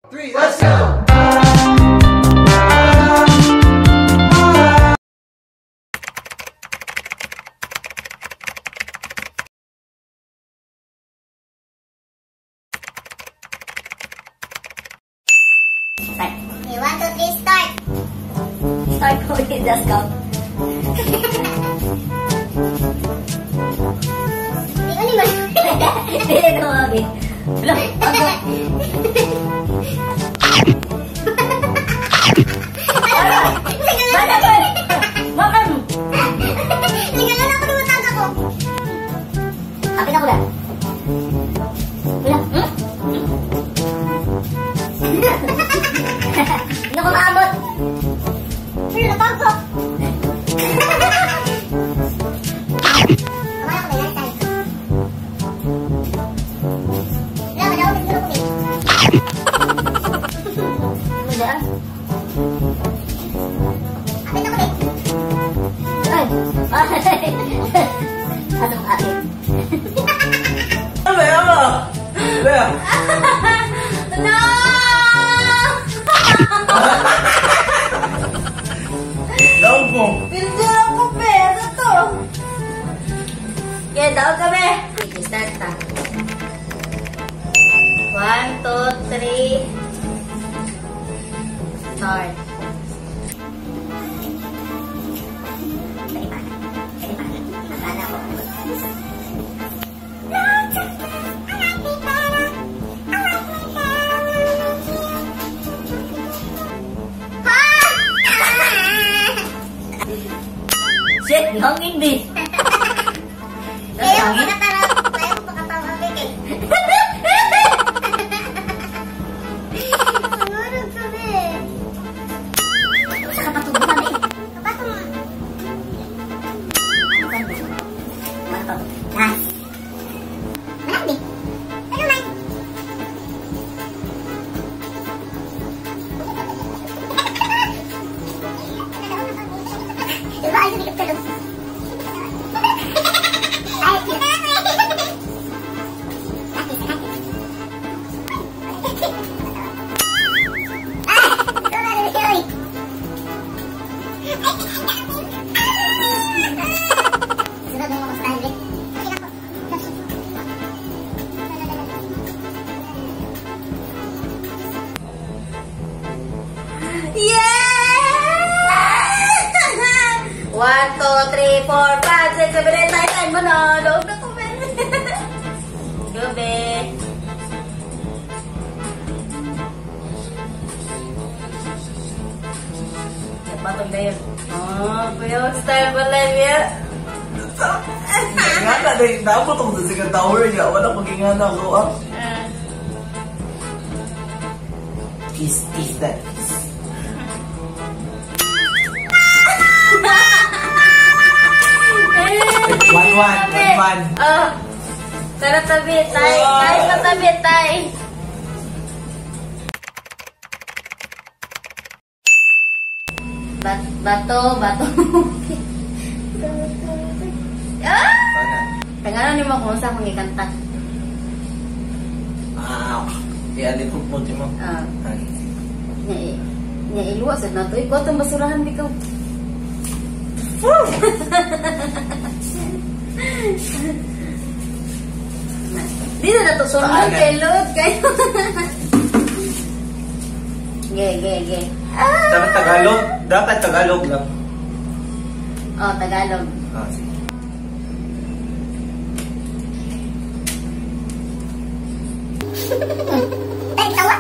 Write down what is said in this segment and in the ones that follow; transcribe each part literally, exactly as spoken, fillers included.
Three, let's go! Start. Okay, one, two, three, start! Start ko, just go. Hindi ko naman. Hindi ko naman. Wala, ako. Bata ko! Makan! Tingnan lang ako lumataga ko. Kapit ako lang. Wala. Hmm? Hindi ko maabot. Pero napagpok. Kamaya ko ba yan? Tayo. Wala, madawag na siguro ko eh. Wala. Kapit ako eh. Ay! Ay! Anong akin? Ano ba? Ano ba? No! Daog mo. Pindur ako, pe. Ano to? Okay, daog kami. Okay, start ta. One, two, three. Start. Akala ko. Shit, hangin di. Kaya mo nakataraw. Kaya mo pakatawa ang bigay. Sumurog sabi. Sa kapatog mo kami. Kapatog mo. Kapatog. Ha? Manang di. Ano man? Diba ay sumikat ka doon? One, two, three, four, five, six, seven, eight, nine, ten. Mana? Daog na ko, men. Gabi. Patong na yun. Oh, kuya, style pala yun. Nga na, dahil dapat ako sa second tower niya. Wala pag ingana ko, ah. Kiss, kiss that kiss. One, one, one, one. Oh. Tara tabi, tay. Tay, patabi, tay. Bat bato, bato. Ah! Tangalan ni mo kung saan kong ikanta. Ah, i-alit ko po mo. Ah. Nya, nya iluwas na to. Ikaw itong basurahan, bikaw. Dito na to, sunod kay Lord kayo. Ge, ge, ge. Dapat Tagalog? Dapat Tagalog lang. Oh, Tagalog. Ah, sige. Ay, tawa!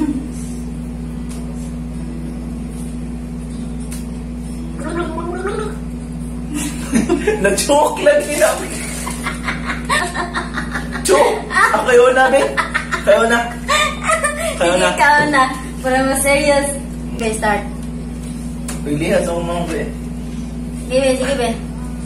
Nag-joke lang nila. Joke! Ah, kayo na, be. Kayo na. Kayo na. Ikaw na. Para mas serious. Okay, start. Pilihan sa umang, be. Sige, be. Sige, be.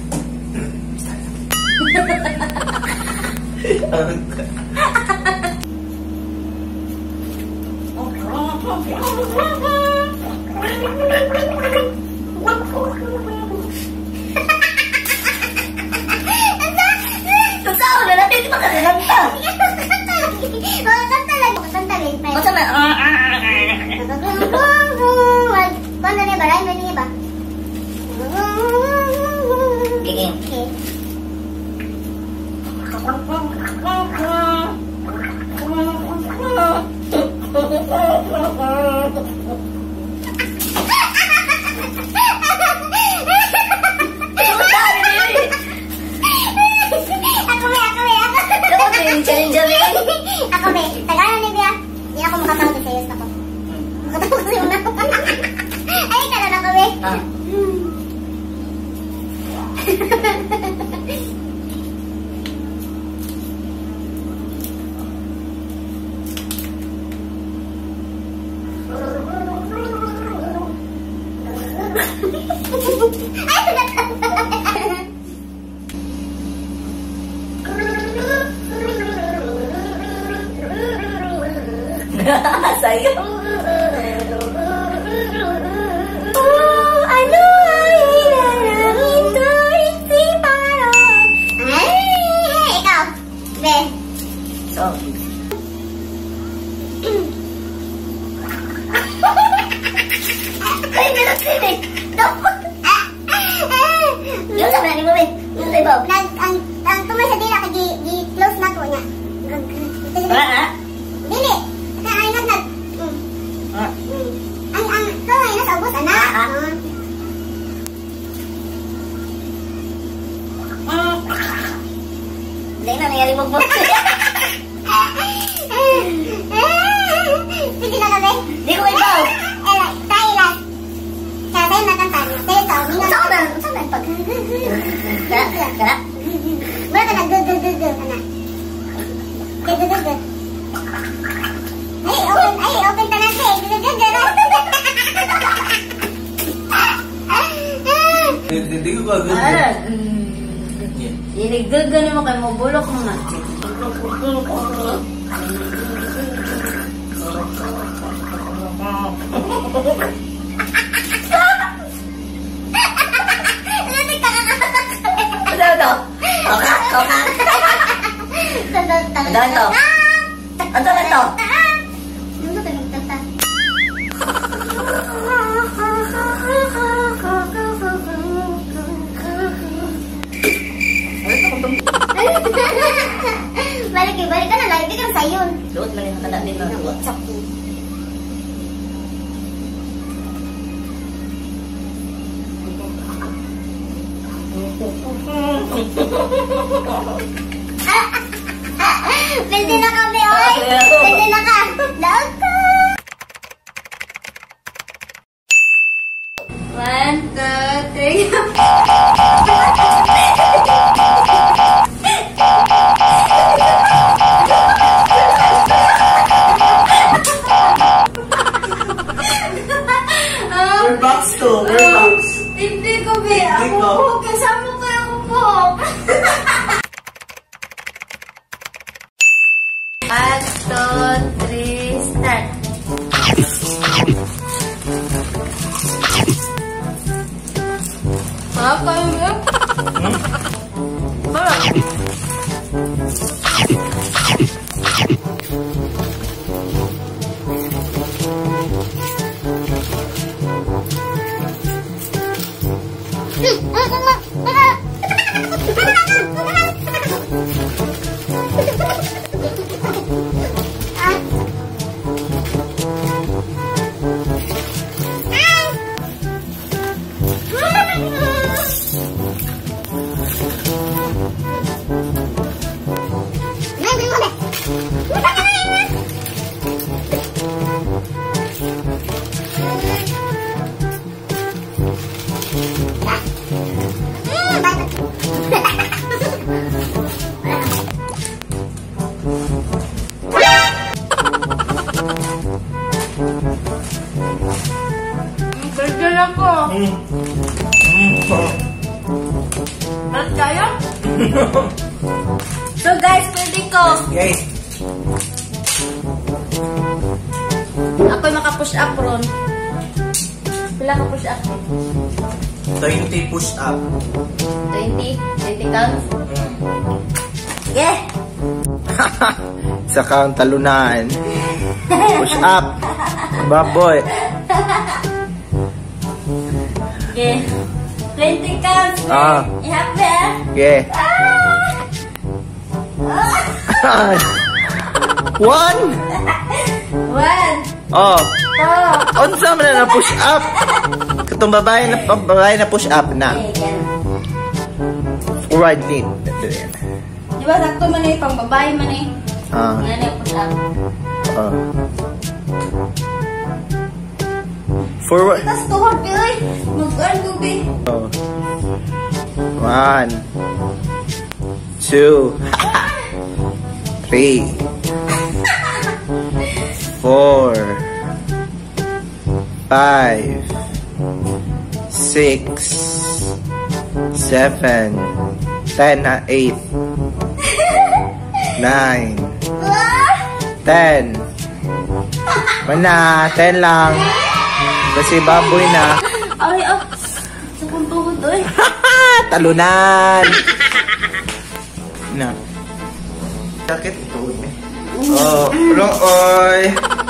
Totoo na natin. Hindi makakanta. Makakanta lagi. Makakanta lagi. Makakanta lagi. Basta may, ah, ah, Kung ano niya ba? Rhyme niya ba? Okay. Okay. Ako be, ako be, ako. Ako ba yung challenger niya? Ako be, Tagalog ni Bia. Hindi ako makatawag sa iyo. Ako. Makatawag sa iyo na. Ay, kanan ako be. Ah. Sayang. Oh, ano ay nararamdaman ko iti parang. Ay, ikaw. Be. So, Ay, meron sinig. Dapat. yung sabi na ni Mami, yung sa ibaw. Nag, ang, ang tumay sa dila, kaya di-close na ko niya. Wala na? Dili. Kaya ay nag, nag. Mm. Ah. Mm. Ang, ang, tumay na sa ubos, anak. Ah, ah. Ah. Hindi na, nangyari mo po. Sige na kami. Di ko ibaw. Eh, tayo lang. Kaya tayo nakantan. Tayo tao. Saan na? Saan na? Pag... Kara? Kara? Mula ka na, gug-gug-gug-gug ka na. Gug-gug-gug-gug. Ay, open, ay, open ka na siya. Gug-gug-gug-gug. Hindi ko gagawin. Ano? Inigagano mo kayo mo. Bulok mo na. Ano ito? Kokak, kokak. Ano ito? Ano ito? Ano ito nagtata? Balik eh, balik ka na. Lagi ka sa yun. Luot man yung nakala din na. Sakto. Pwede na kami, oy! Pwede na ka! Daog ka! One, two, three. We're box to. We're box. Hindi ko, be. Hindi ko. Ako, kasama ko yung po. One, two, three, start. Apa ini? Apa? Burger ako. Mm. Mm. Ba't kayo? So guys, pwede ko. Guys, Ako'y maka-push up ron. Pila ka push up? twenty push up. twenty? twenty counts? Mm. Yeah! Sa count talunan. Push up. Baboy. Okay. twenty counts. Ah. You happy, ah? Okay. One. One. Oh. Two. Unsa man na push up? Katong babae na babae na push up na. Okay, yan. Right knee. Di ba sakto man eh, pang babae man eh. Ah. Nga na yung push up. Ah. Forward. Tapos tuhod ka eh. Mag-earn tubig. Oh. One. Two. Three. Four. Five. Six. Seven. Ten. ah, Eight. Nine. Ten. Mana, ten lang. Kasi baboy na. Ay, oh. Sa kong tuhod eh. Talunan. Na. Sakit ito. Oh, lo oy.